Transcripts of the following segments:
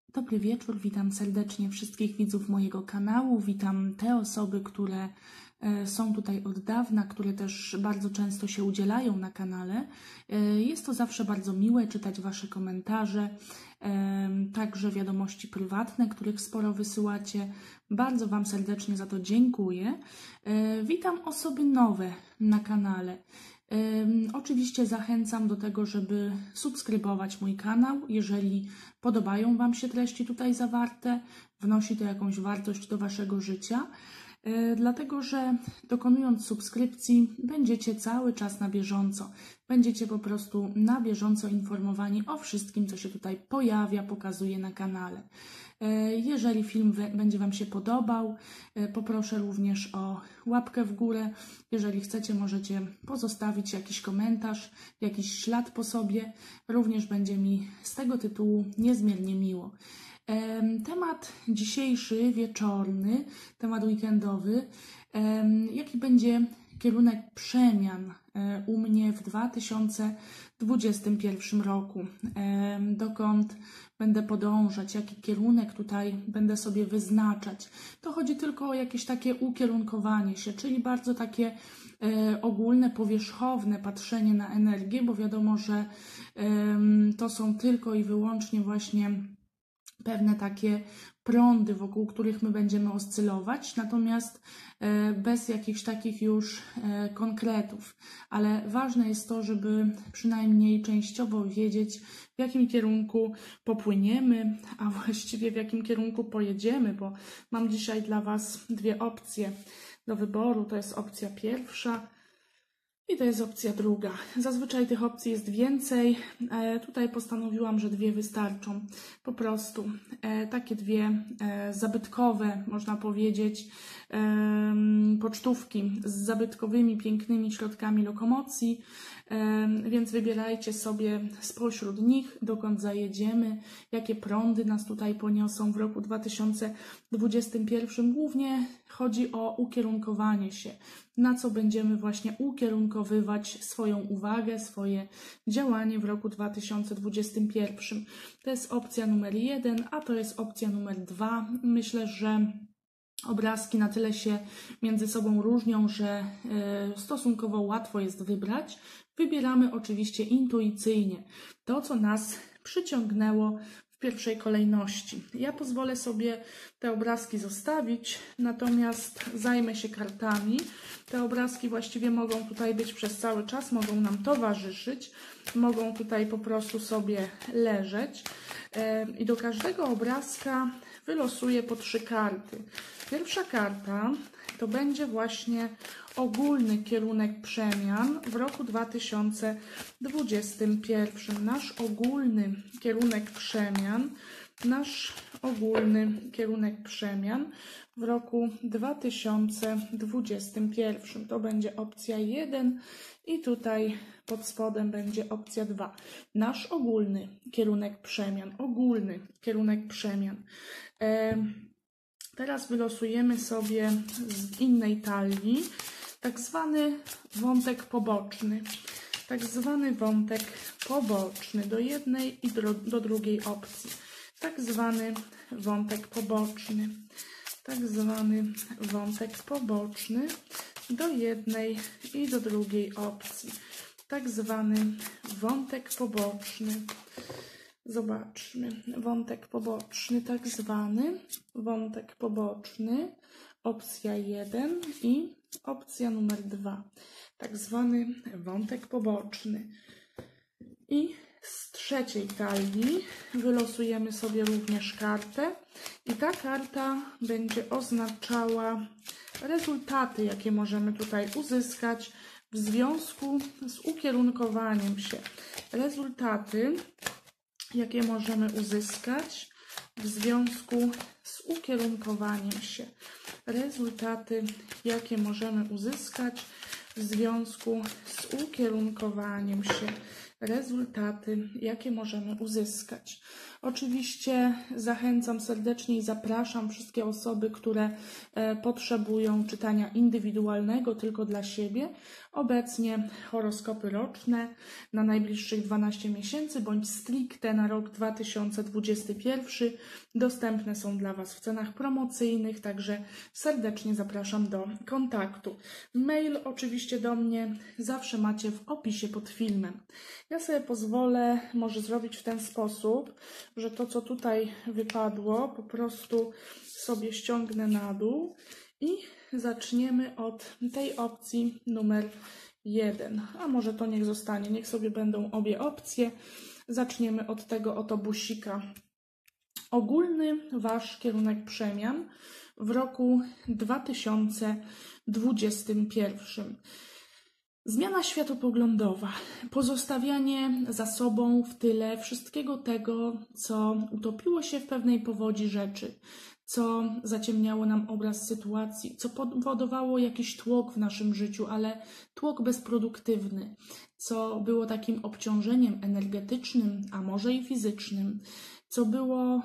Dobry wieczór, witam serdecznie wszystkich widzów mojego kanału, witam te osoby, które są tutaj od dawna, które też bardzo często się udzielają na kanale. Jest to zawsze bardzo miłe czytać Wasze komentarze, także wiadomości prywatne, których sporo wysyłacie. Bardzo Wam serdecznie za to dziękuję. Witam osoby nowe na kanale. Oczywiście zachęcam do tego, żeby subskrybować mój kanał, jeżeli podobają Wam się treści tutaj zawarte, wnosi to jakąś wartość do Waszego życia, dlatego że dokonując subskrypcji będziecie cały czas na bieżąco. Będziecie po prostu na bieżąco informowani o wszystkim, co się tutaj pojawia, pokazuje na kanale. Jeżeli film będzie Wam się podobał, poproszę również o łapkę w górę. Jeżeli chcecie, możecie pozostawić jakiś komentarz, jakiś ślad po sobie. Również będzie mi z tego tytułu niezmiernie miło. Temat dzisiejszy, wieczorny, temat weekendowy, jaki będzie kierunek przemian u mnie w 2021 roku, dokąd będę podążać, jaki kierunek tutaj będę sobie wyznaczać. To chodzi tylko o jakieś takie ukierunkowanie się, czyli bardzo takie ogólne, powierzchowne patrzenie na energię, bo wiadomo, że to są tylko i wyłącznie właśnie pewne takie prądy, wokół których my będziemy oscylować, natomiast bez jakichś takich już konkretów. Ale ważne jest to, żeby przynajmniej częściowo wiedzieć, w jakim kierunku popłyniemy, a właściwie w jakim kierunku pojedziemy, bo mam dzisiaj dla Was dwie opcje do wyboru. To jest opcja pierwsza i to jest opcja druga. Zazwyczaj tych opcji jest więcej. Tutaj postanowiłam, że dwie wystarczą. Po prostu takie dwie zabytkowe, można powiedzieć, pocztówki z zabytkowymi, pięknymi środkami lokomocji. Więc wybierajcie sobie spośród nich, dokąd zajedziemy, jakie prądy nas tutaj poniosą w roku 2021. Głównie chodzi o ukierunkowanie się, na co będziemy właśnie ukierunkowywać swoją uwagę, swoje działanie w roku 2021. To jest opcja numer 1, a to jest opcja numer 2. Myślę, że obrazki na tyle się między sobą różnią, że stosunkowo łatwo jest wybrać. Wybieramy oczywiście intuicyjnie to, co nas przyciągnęło w pierwszej kolejności. Ja pozwolę sobie te obrazki zostawić, natomiast zajmę się kartami. Te obrazki właściwie mogą tutaj być przez cały czas, mogą nam towarzyszyć, mogą tutaj po prostu sobie leżeć i do każdego obrazka wylosuję po 3 karty. Pierwsza karta to będzie właśnie ogólny kierunek przemian w roku 2021. Nasz ogólny kierunek przemian w roku 2021. To będzie opcja 1 i tutaj pod spodem będzie opcja 2. Nasz ogólny kierunek przemian. Teraz wylosujemy sobie z innej talii tak zwany wątek poboczny do jednej i do drugiej opcji. Tak zwany wątek poboczny do jednej i do drugiej opcji. Tak zwany wątek poboczny. Zobaczmy. Wątek poboczny, opcja 1 i opcja numer 2. Tak zwany wątek poboczny. I z trzeciej talii wylosujemy sobie również kartę i ta karta będzie oznaczała rezultaty, jakie możemy tutaj uzyskać w związku z ukierunkowaniem się. Rezultaty, jakie możemy uzyskać w związku z ukierunkowaniem się. Rezultaty, jakie możemy uzyskać w związku z ukierunkowaniem się. Rezultaty, jakie możemy uzyskać. Oczywiście zachęcam serdecznie i zapraszam wszystkie osoby, które potrzebują czytania indywidualnego tylko dla siebie. Obecnie horoskopy roczne na najbliższych 12 miesięcy bądź stricte na rok 2021 dostępne są dla Was w cenach promocyjnych, także serdecznie zapraszam do kontaktu. Mail oczywiście do mnie zawsze macie w opisie pod filmem. Ja sobie pozwolę może zrobić w ten sposób, że to, co tutaj wypadło, po prostu sobie ściągnę na dół i zaczniemy od tej opcji numer 1. A może to niech zostanie, niech sobie będą obie opcje. Zaczniemy od tego oto busika. Ogólny Wasz kierunek przemian w roku 2021. Zmiana światopoglądowa, pozostawianie za sobą w tyle wszystkiego tego, co utopiło się w pewnej powodzi rzeczy, co zaciemniało nam obraz sytuacji, co powodowało jakiś tłok w naszym życiu, ale tłok bezproduktywny, co było takim obciążeniem energetycznym, a może i fizycznym, co było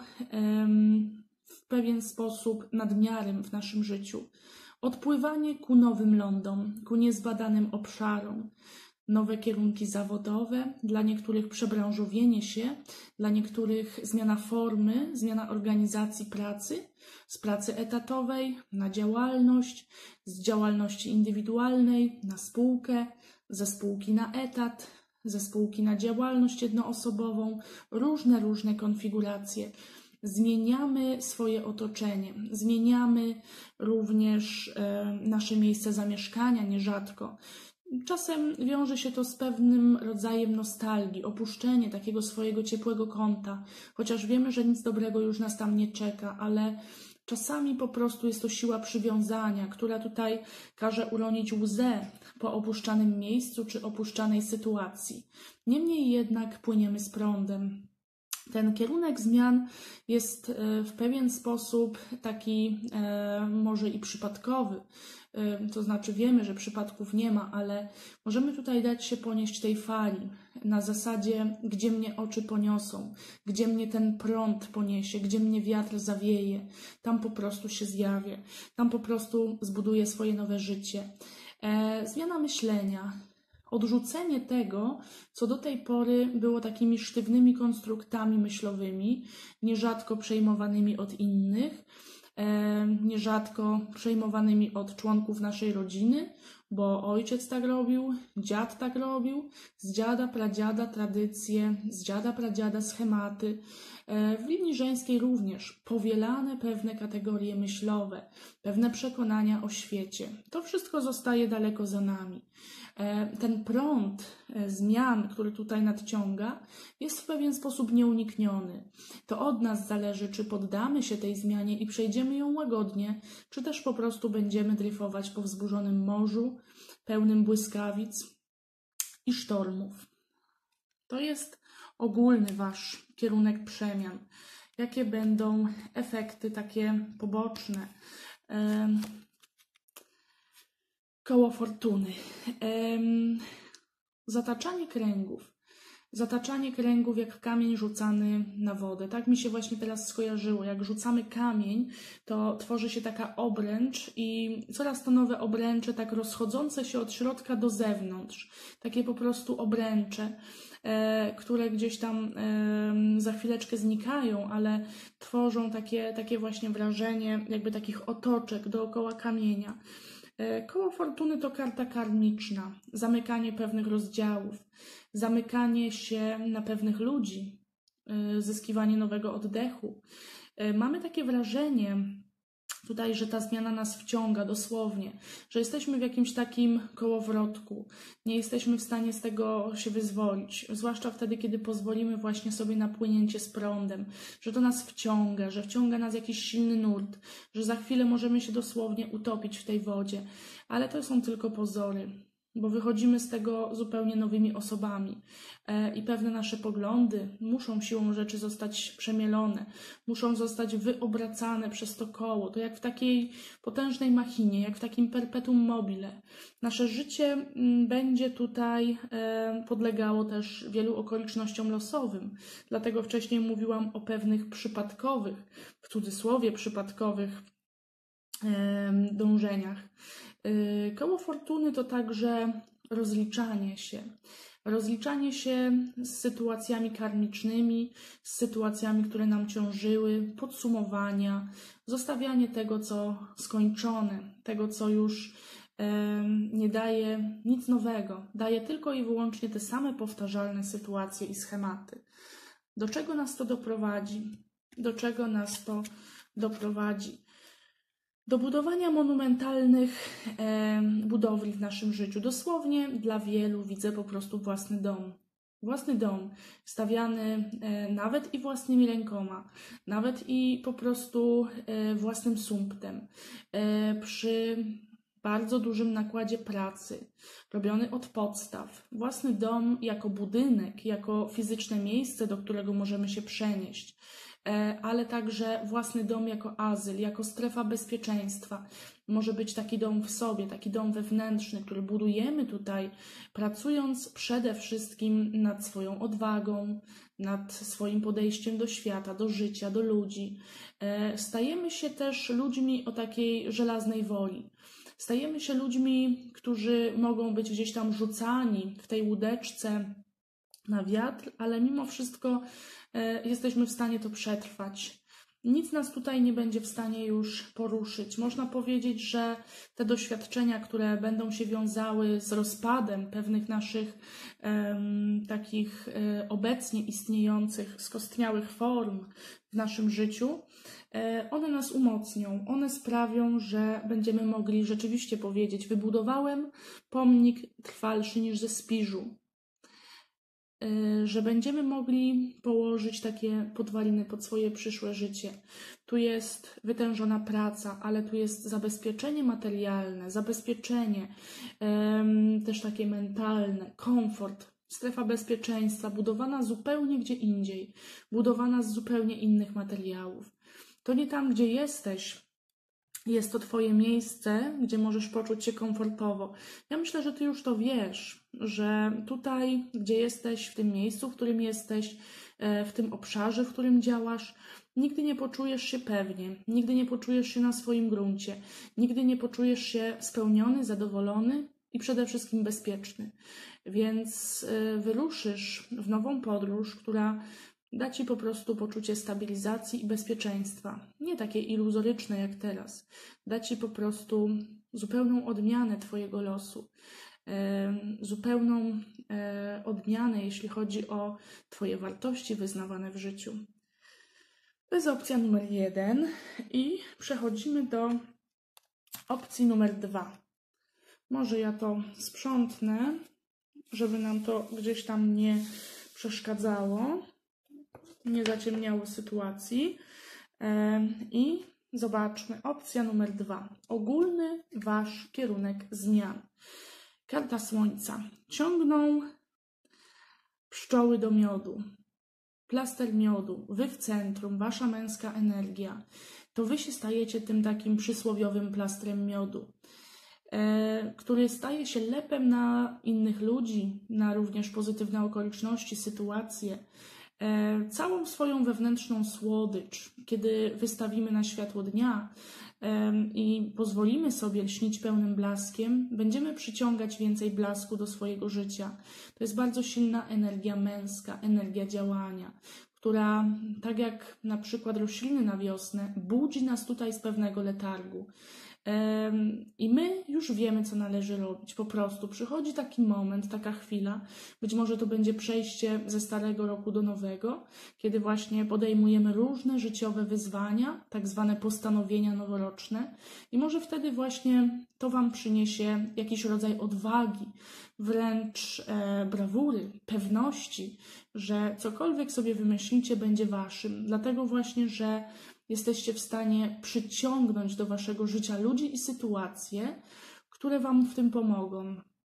w pewien sposób nadmiarem w naszym życiu. Odpływanie ku nowym lądom, ku niezbadanym obszarom, nowe kierunki zawodowe, dla niektórych przebranżowienie się, dla niektórych zmiana formy, zmiana organizacji pracy, z pracy etatowej na działalność, z działalności indywidualnej na spółkę, ze spółki na etat, ze spółki na działalność jednoosobową, różne konfiguracje. Zmieniamy swoje otoczenie, zmieniamy również nasze miejsce zamieszkania nierzadko. Czasem wiąże się to z pewnym rodzajem nostalgii, opuszczenie takiego swojego ciepłego kąta, chociaż wiemy, że nic dobrego już nas tam nie czeka, ale czasami po prostu jest to siła przywiązania, która tutaj każe uronić łzę po opuszczanym miejscu czy opuszczanej sytuacji. Niemniej jednak płyniemy z prądem. Ten kierunek zmian jest w pewien sposób taki może i przypadkowy. To znaczy wiemy, że przypadków nie ma, ale możemy tutaj dać się ponieść tej fali na zasadzie, gdzie mnie oczy poniosą, gdzie mnie ten prąd poniesie, gdzie mnie wiatr zawieje. Tam po prostu się zjawię, tam po prostu zbuduję swoje nowe życie. Zmiana myślenia. Odrzucenie tego, co do tej pory było takimi sztywnymi konstruktami myślowymi, nierzadko przejmowanymi od innych, nierzadko przejmowanymi od członków naszej rodziny, bo ojciec tak robił, dziad tak robił, z dziada, pradziada tradycje, z dziada, pradziada schematy. W linii żeńskiej również powielane pewne kategorie myślowe, pewne przekonania o świecie. To wszystko zostaje daleko za nami. Ten prąd zmian, który tutaj nadciąga, jest w pewien sposób nieunikniony. To od nas zależy, czy poddamy się tej zmianie i przejdziemy ją łagodnie, czy też po prostu będziemy dryfować po wzburzonym morzu, pełnym błyskawic i sztormów. To jest ogólny Wasz kierunek przemian. Jakie będą efekty takie poboczne? Koło fortuny. Zataczanie kręgów. Zataczanie kręgów jak kamień rzucany na wodę. Tak mi się właśnie teraz skojarzyło. Jak rzucamy kamień, to tworzy się taka obręcz i coraz to nowe obręcze, tak rozchodzące się od środka do zewnątrz. Takie po prostu obręcze, które gdzieś tam za chwileczkę znikają, ale tworzą takie właśnie wrażenie jakby takich otoczek dookoła kamienia. Koło fortuny to karta karmiczna, zamykanie pewnych rozdziałów, zamykanie się na pewnych ludzi, zyskiwanie nowego oddechu. Mamy takie wrażenie tutaj, że ta zmiana nas wciąga dosłownie, że jesteśmy w jakimś takim kołowrotku, nie jesteśmy w stanie z tego się wyzwolić, zwłaszcza wtedy, kiedy pozwolimy właśnie sobie na płynięcie z prądem, że to nas wciąga, że wciąga nas jakiś silny nurt, że za chwilę możemy się dosłownie utopić w tej wodzie, ale to są tylko pozory. bo wychodzimy z tego zupełnie nowymi osobami i pewne nasze poglądy muszą siłą rzeczy zostać przemielone, muszą zostać wyobracane przez to koło. To jak w takiej potężnej machinie, jak w takim perpetuum mobile. Nasze życie będzie tutaj podlegało też wielu okolicznościom losowym. Dlatego wcześniej mówiłam o pewnych przypadkowych, w cudzysłowie przypadkowych dążeniach. Koło fortuny to także rozliczanie się. Rozliczanie się z sytuacjami karmicznymi, z sytuacjami, które nam ciążyły, podsumowania, zostawianie tego, co skończone, tego, co już nie daje nic nowego, daje tylko i wyłącznie te same powtarzalne sytuacje i schematy. Do czego nas to doprowadzi? Do czego nas to doprowadzi? Do budowania monumentalnych budowli w naszym życiu. Dosłownie dla wielu widzę po prostu własny dom. Własny dom, stawiany nawet i własnymi rękoma, nawet i po prostu własnym sumptem, przy bardzo dużym nakładzie pracy, robiony od podstaw. Własny dom jako budynek, jako fizyczne miejsce, do którego możemy się przenieść, ale także własny dom jako azyl, jako strefa bezpieczeństwa. Może być taki dom w sobie, taki dom wewnętrzny, który budujemy tutaj, pracując przede wszystkim nad swoją odwagą, nad swoim podejściem do świata, do życia, do ludzi. Stajemy się też ludźmi o takiej żelaznej woli. Stajemy się ludźmi, którzy mogą być gdzieś tam rzucani w tej łódeczce na wiatr, ale mimo wszystko jesteśmy w stanie to przetrwać. Nic nas tutaj nie będzie w stanie już poruszyć. Można powiedzieć, że te doświadczenia, które będą się wiązały z rozpadem pewnych naszych takich obecnie istniejących, skostniałych form w naszym życiu, one nas umocnią. One sprawią, że będziemy mogli rzeczywiście powiedzieć: wybudowałem pomnik trwalszy niż ze Spiżu. Że będziemy mogli położyć takie podwaliny pod swoje przyszłe życie. Tu jest wytężona praca, ale tu jest zabezpieczenie materialne, zabezpieczenie też takie mentalne, komfort, strefa bezpieczeństwa, budowana zupełnie gdzie indziej, budowana z zupełnie innych materiałów. To nie tam, gdzie jesteś, jest to Twoje miejsce, gdzie możesz poczuć się komfortowo. Ja myślę, że Ty już to wiesz, że tutaj, gdzie jesteś, w tym miejscu, w którym jesteś, w tym obszarze, w którym działasz, nigdy nie poczujesz się pewnie, nigdy nie poczujesz się na swoim gruncie, nigdy nie poczujesz się spełniony, zadowolony i przede wszystkim bezpieczny. Więc wyruszysz w nową podróż, która da Ci po prostu poczucie stabilizacji i bezpieczeństwa. Nie takie iluzoryczne jak teraz. Da Ci po prostu zupełną odmianę Twojego losu. Zupełną odmianę, jeśli chodzi o Twoje wartości wyznawane w życiu. To jest opcja numer 1 i przechodzimy do opcji numer 2. Może ja to sprzątnę, żeby nam to gdzieś tam nie przeszkadzało, nie zaciemniało sytuacji. I zobaczmy, opcja numer 2. Ogólny Wasz kierunek zmian. Karta Słońca. Ciągną pszczoły do miodu. Plaster miodu. Wy w centrum, Wasza męska energia. To Wy się stajecie tym takim przysłowiowym plastrem miodu, który staje się lepem na innych ludzi, na również pozytywne okoliczności, sytuacje. Całą swoją wewnętrzną słodycz, kiedy wystawimy na światło dnia i pozwolimy sobie lśnić pełnym blaskiem, będziemy przyciągać więcej blasku do swojego życia. To jest bardzo silna energia męska, energia działania, która, tak jak na przykład rośliny na wiosnę, budzi nas tutaj z pewnego letargu. I my już wiemy, co należy robić. Po prostu przychodzi taki moment, taka chwila, być może to będzie przejście ze starego roku do nowego, kiedy właśnie podejmujemy różne życiowe wyzwania, tak zwane postanowienia noworoczne, i może wtedy właśnie to Wam przyniesie jakiś rodzaj odwagi, wręcz brawury, pewności, że cokolwiek sobie wymyślicie, będzie Waszym. Dlatego właśnie, że jesteście w stanie przyciągnąć do Waszego życia ludzi i sytuacje, które Wam w tym pomogą.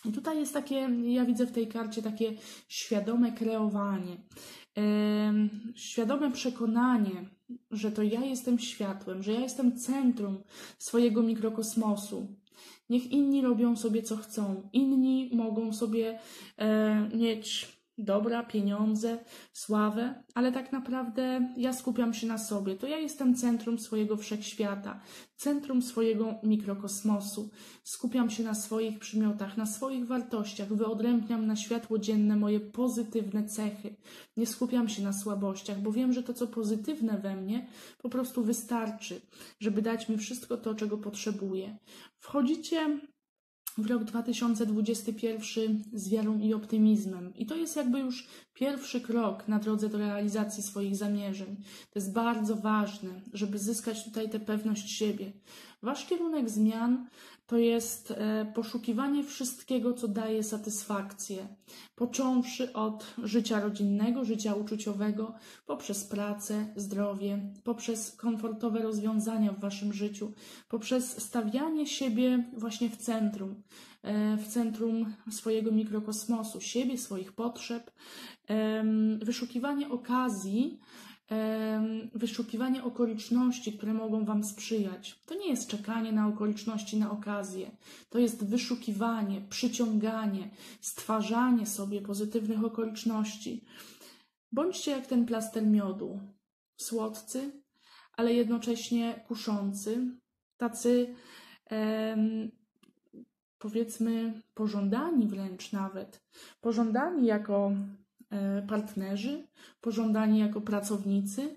I tutaj jest takie, ja widzę w tej karcie takie świadome kreowanie, świadome przekonanie, że to ja jestem światłem, że ja jestem centrum swojego mikrokosmosu. Niech inni robią sobie co chcą. Inni mogą sobie mieć dobra, pieniądze, sławę, ale tak naprawdę ja skupiam się na sobie. To ja jestem centrum swojego wszechświata, centrum swojego mikrokosmosu. Skupiam się na swoich przymiotach, na swoich wartościach, wyodrębniam na światło dzienne moje pozytywne cechy. Nie skupiam się na słabościach, bo wiem, że to, co pozytywne we mnie, po prostu wystarczy, żeby dać mi wszystko to, czego potrzebuję. Wchodzicie w rok 2021 z wiarą i optymizmem. I to jest jakby już pierwszy krok na drodze do realizacji swoich zamierzeń. To jest bardzo ważne, żeby zyskać tutaj tę pewność siebie. Wasz kierunek zmian to jest poszukiwanie wszystkiego, co daje satysfakcję. Począwszy od życia rodzinnego, życia uczuciowego, poprzez pracę, zdrowie, poprzez komfortowe rozwiązania w waszym życiu, poprzez stawianie siebie właśnie w centrum swojego mikrokosmosu, siebie, swoich potrzeb, wyszukiwanie okazji, wyszukiwanie okoliczności, które mogą wam sprzyjać. To nie jest czekanie na okoliczności, na okazję. To jest wyszukiwanie, przyciąganie, stwarzanie sobie pozytywnych okoliczności. Bądźcie jak ten plaster miodu, słodcy, ale jednocześnie kuszący, tacy powiedzmy pożądani wręcz nawet, pożądani jako partnerzy, pożądani jako pracownicy,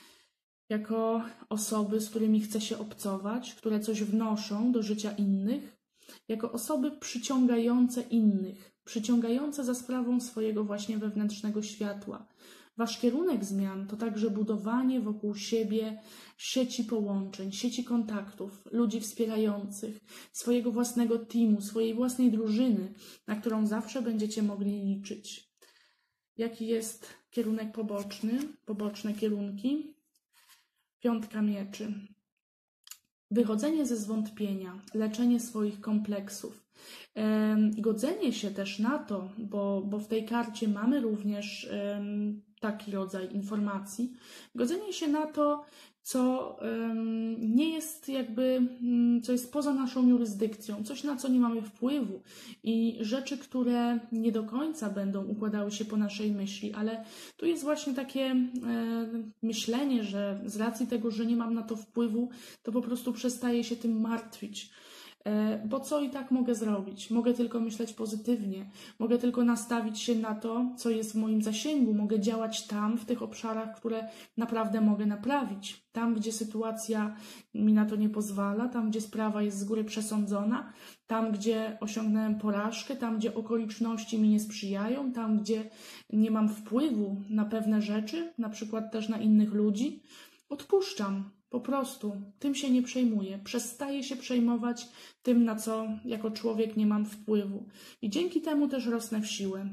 jako osoby, z którymi chce się obcować, które coś wnoszą do życia innych, jako osoby przyciągające innych, przyciągające za sprawą swojego właśnie wewnętrznego światła. Wasz kierunek zmian to także budowanie wokół siebie sieci połączeń, sieci kontaktów, ludzi wspierających, swojego własnego teamu, swojej własnej drużyny, na którą zawsze będziecie mogli liczyć. Jaki jest kierunek poboczny, poboczne kierunki? 5 mieczy. Wychodzenie ze zwątpienia, leczenie swoich kompleksów. Godzenie się też na to, bo w tej karcie mamy również taki rodzaj informacji, godzenie się na to, co nie jest jakby, co jest poza naszą jurysdykcją, coś, na co nie mamy wpływu i rzeczy, które nie do końca będą układały się po naszej myśli, ale tu jest właśnie takie myślenie, że z racji tego, że nie mam na to wpływu, to po prostu przestaję się tym martwić. Bo co i tak mogę zrobić? Mogę tylko myśleć pozytywnie, mogę tylko nastawić się na to, co jest w moim zasięgu, mogę działać tam, w tych obszarach, które naprawdę mogę naprawić. Tam, gdzie sytuacja mi na to nie pozwala, tam, gdzie sprawa jest z góry przesądzona, tam, gdzie osiągnąłem porażkę, tam, gdzie okoliczności mi nie sprzyjają, tam, gdzie nie mam wpływu na pewne rzeczy, na przykład też na innych ludzi, odpuszczam. Po prostu tym się nie przejmuję. Przestaję się przejmować tym, na co jako człowiek nie mam wpływu. I dzięki temu też rosnę w siłę.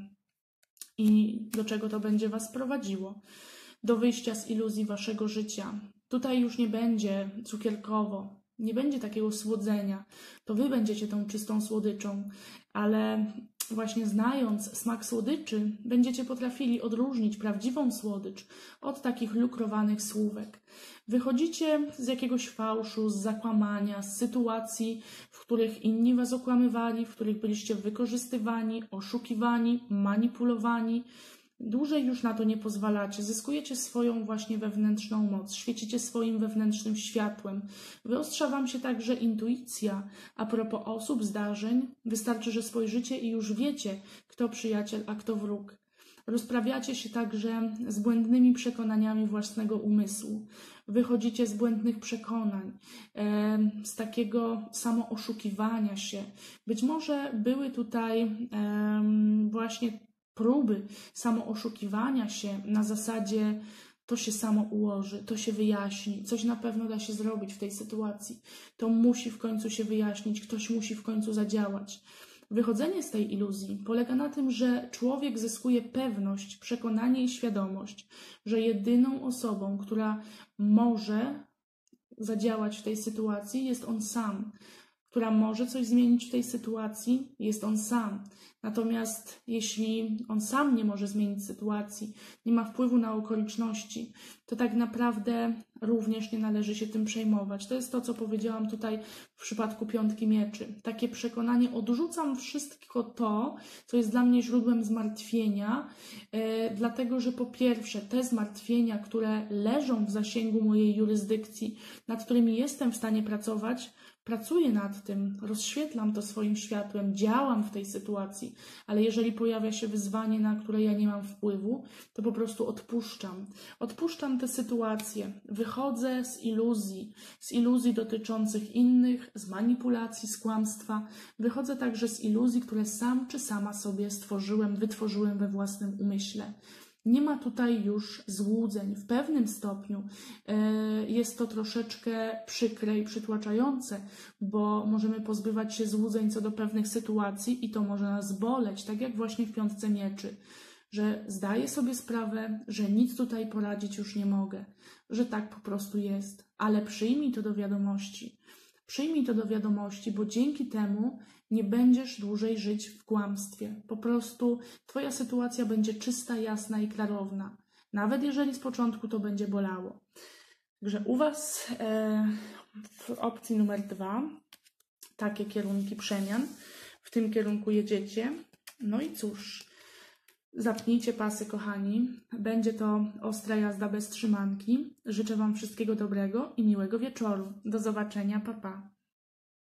I do czego to będzie was prowadziło? Do wyjścia z iluzji waszego życia. Tutaj już nie będzie cukierkowo, nie będzie takiego słodzenia. To wy będziecie tą czystą słodyczą, ale właśnie znając smak słodyczy, będziecie potrafili odróżnić prawdziwą słodycz od takich lukrowanych słówek. Wychodzicie z jakiegoś fałszu, z zakłamania, z sytuacji, w których inni was okłamywali, w których byliście wykorzystywani, oszukiwani, manipulowani. Dłużej już na to nie pozwalacie. Zyskujecie swoją właśnie wewnętrzną moc, świecicie swoim wewnętrznym światłem. Wyostrza wam się także intuicja. A propos osób, zdarzeń, wystarczy, że spojrzycie i już wiecie, kto przyjaciel, a kto wróg. Rozprawiacie się także z błędnymi przekonaniami własnego umysłu. Wychodzicie z błędnych przekonań, z takiego samooszukiwania się. Być może były tutaj właśnie próby samooszukiwania się na zasadzie to się samo ułoży, to się wyjaśni, coś na pewno da się zrobić w tej sytuacji. To musi w końcu się wyjaśnić, ktoś musi w końcu zadziałać. Wychodzenie z tej iluzji polega na tym, że człowiek zyskuje pewność, przekonanie i świadomość, że jedyną osobą, która może zadziałać w tej sytuacji, jest on sam, która może coś zmienić w tej sytuacji, jest on sam. Natomiast jeśli on sam nie może zmienić sytuacji, nie ma wpływu na okoliczności, to tak naprawdę również nie należy się tym przejmować. To jest to, co powiedziałam tutaj w przypadku piątki mieczy. Takie przekonanie, odrzucam wszystko to, co jest dla mnie źródłem zmartwienia, dlatego że po pierwsze te zmartwienia, które leżą w zasięgu mojej jurysdykcji, nad którymi jestem w stanie pracować, pracuję nad tym, rozświetlam to swoim światłem, działam w tej sytuacji, ale jeżeli pojawia się wyzwanie, na które ja nie mam wpływu, to po prostu odpuszczam. Odpuszczam tę sytuację, wychodzę z iluzji dotyczących innych, z manipulacji, z kłamstwa. Wychodzę także z iluzji, które sam czy sama sobie stworzyłem, wytworzyłem we własnym umyśle. Nie ma tutaj już złudzeń. W pewnym stopniu jest to troszeczkę przykre i przytłaczające, bo możemy pozbywać się złudzeń co do pewnych sytuacji i to może nas boleć, tak jak właśnie w piątce mieczy, że zdaję sobie sprawę, że nic tutaj poradzić już nie mogę, że tak po prostu jest, ale przyjmij to do wiadomości. Przyjmij to do wiadomości, bo dzięki temu nie będziesz dłużej żyć w kłamstwie. Po prostu twoja sytuacja będzie czysta, jasna i klarowna. Nawet jeżeli z początku to będzie bolało. Także u Was w opcji numer 2 takie kierunki przemian. W tym kierunku jedziecie. No i cóż, zapnijcie pasy, kochani. Będzie to ostra jazda bez trzymanki. Życzę Wam wszystkiego dobrego i miłego wieczoru. Do zobaczenia, pa pa.